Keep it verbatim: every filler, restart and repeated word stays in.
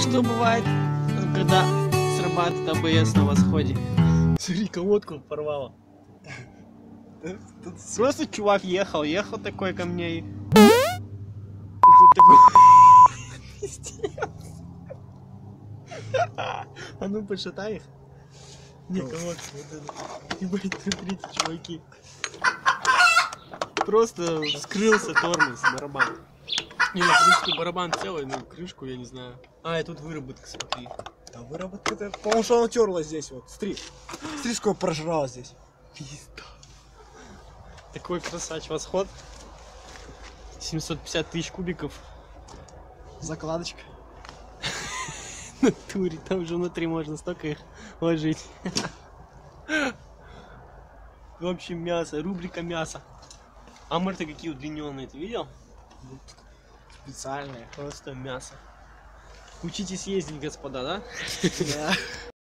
что бывает, когда срабатывает А Б С на восходе. Смотри, колодку порвало. Просто чувак ехал, ехал такой ко мне и... Тут такой... А ну пошатай их. Не, колодку, вот это. Ебать, смотрите, чуваки. Просто скрылся тормоз, барабан. Не, в принципе, барабан целый, но крышку я не знаю. А, и тут выработка, смотри. Да выработка это, потому что она терла здесь вот. Смотри. Смотри, сколько прожрала здесь. Пизда. Такой красач восход. семьсот пятьдесят тысяч кубиков. Закладочка. В натуре, там же внутри можно столько их ложить. В общем, мясо, рубрика мясо. Аморты какие удлиненные, ты видел? Специальная. Просто мясо. Учитесь ездить, господа, да? Да.